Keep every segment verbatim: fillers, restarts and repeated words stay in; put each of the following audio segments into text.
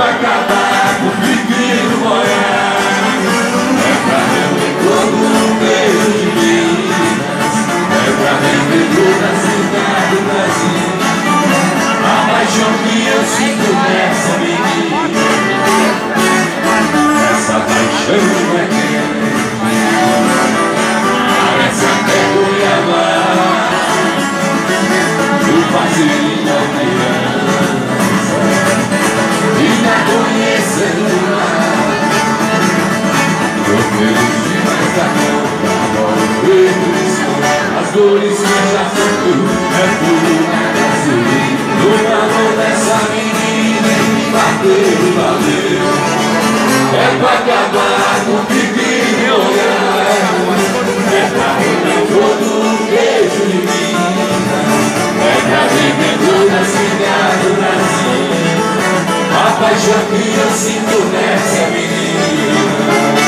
pra acabar com o pique do Goiás, é pra reunir todo o beijo de Minas, é pra reunir toda a cidade do Brasil. A paixão que eu sinto nessa menina, essa paixão é quente, parece até Goiabá, do vazio da criança, e tá conhecendo lá. Tô feliz demais da conta, agora o peito, as dores que já sofreu, é tudo na gasolina. No amor dessa menina me bateu, valeu. É pra acabar com o pique Goiás, é pra comer todo o queijo de Minas, é pra viver toda a cidade do Brasil. A paixão que eu sinto nessa menina.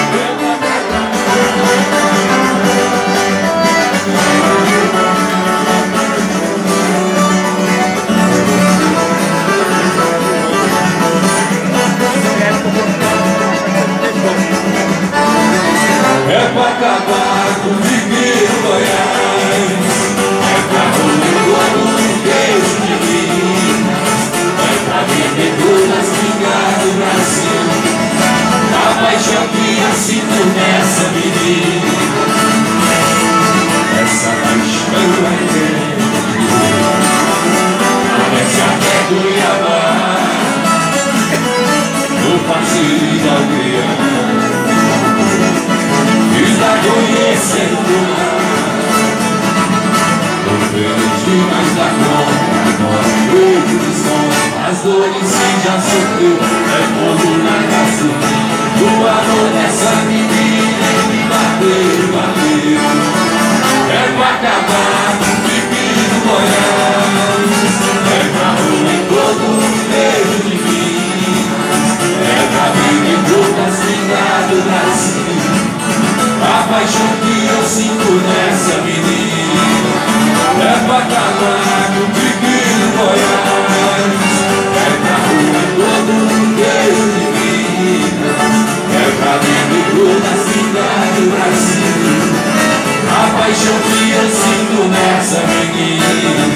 É pra acabar com o pique do Goiás, é pra comer todo o queijo de Minas, é pra viver todas as brigas do Brasil. A paixão que eu sinto nessa menina, essa paixão é grande, parece até Goiabá, no passeio da criança. Está conhecendo lá, tô feliz demais da conta, agora o de som, as dores que já sofreu, é fogo na gasolina. O amor dessa menina me bateu, bateu. É pra acabar com o pique do Goiás, é pra ruir todo o beijo de Minas, é pra viver toda a cidade do Brasil. A paixão que eu sinto nessa menina, é pra acabar com o pique do Goiás, é pra ruir todo o beijo de Minas, é pra viver toda a cidade do Brasil. A paixão que eu sinto nessa menina.